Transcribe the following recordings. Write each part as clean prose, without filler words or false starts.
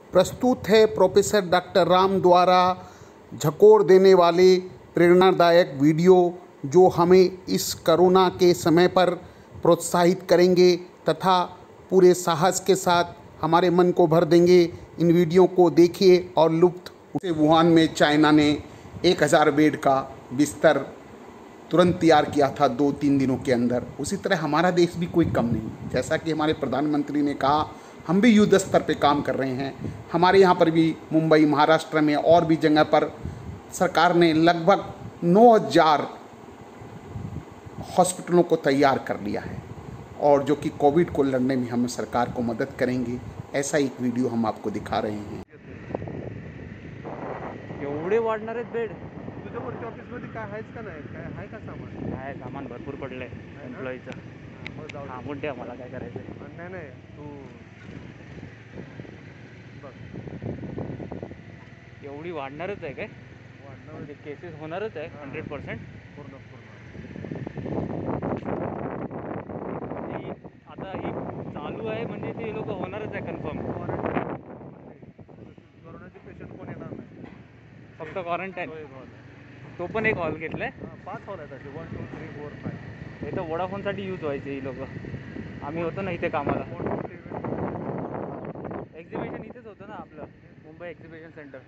प्रस्तुत है professor doctor Ram द्वारा झकोर देने वाले प्रेरणादायक वीडियो जो हमें इस कोरोना के समय पर प्रोत्साहित करेंगे तथा पूरे साहस के साथ हमारे मन को भर देंगे। इन वीडियो को देखिए और लुत्फ़ उठाइए। वुहान में चाइना ने 1000 बेड का बिस्तर तुरंत तैयार किया था 2-3 दिनों के अंदर। उसी तरह हमारा देश भी कोई कम नहीं। जैसा कि हमारे प्रधानमंत्री ने कहा, हम भी युद्ध स्तर पे काम कर रहे हैं। हमारे यहाँ पर भी मुंबई, महाराष्ट्र में और भी जगह पर सरकार ने लगभग 9000 हॉस्पिटलों को तैयार कर लिया है और जो कि कोविड को लड़ने में हम सरकार को मदद करेंगे। ऐसा एक वीडियो हम आपको दिखा रहे हैं। एवढे वाढणार आहेत बेड? तुझ्या वरच्या ऑफिसमध्ये काय आहेच का नाही? काय आहे का सामान? काय सामान भरपूर पडलंय एम्प्लॉईचं. हां बोलते आम्हाला काय करायचं. नाही नाही तू बघ एवढी वाढणारच आहे काय? वाढणार म्हणजे केसेस होणारच आहे 100%. पूर्ण आता ही चालू आहे म्हणजे ते लोक होणारच आहे कन्फर्म. कोरोनाचे पेशंट कोण येणार नाही, फक्त क्वारंटाईन. तो पण एक हॉल घेतलाय. 5 हॉल आहेत असे 1 2 3 4 5. हे तर वोडाफोनसाठी यूज व्हायचे ही लोक. आम्ही होतो ना इथे कामाला. एक्झिबिशन इथेच होतं ना आपलं मुंबई एक्झिबिशन सेंटर.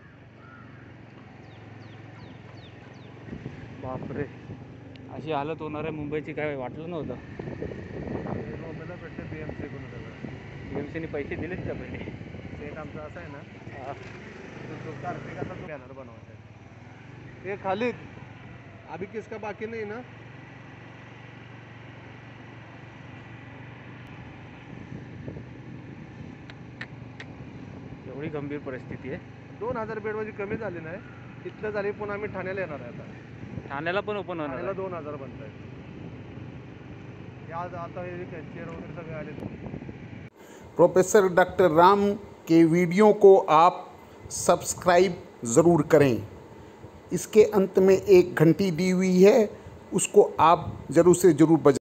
बापरे, अशी हालत होणार आहे मुंबईची काय वाटलं नव्हतं. मुंबईला भेटते BMC कडून सगळं. BMCने पैसे दिलेच का पहिले? सेट आमचं असं आहे ना, तो कार्तिकाचा बॅनर बनवायचा आहे. हे खालीद अभी किसका बाकी नाही ना? एवढी गंभीर परिस्थिती आहे. 2000 बेड म्हणजे कमी झाली नाही. इथलं झाली पण आम्ही ठाण्याला येणार आहे. आता ठाण्याला पण ओपन होणार ठाण्याला 2000 बनत आहेत. आज आता हे चेअर वगैरे सगळे आले. प्रोफेसर डॉक्टर राम के वीडियो को आप सब्सक्राइब ज़रूर करें। इसके अंत में एक घंटी दी हुई है, उसको आप ज़रूर से ज़रूर बजा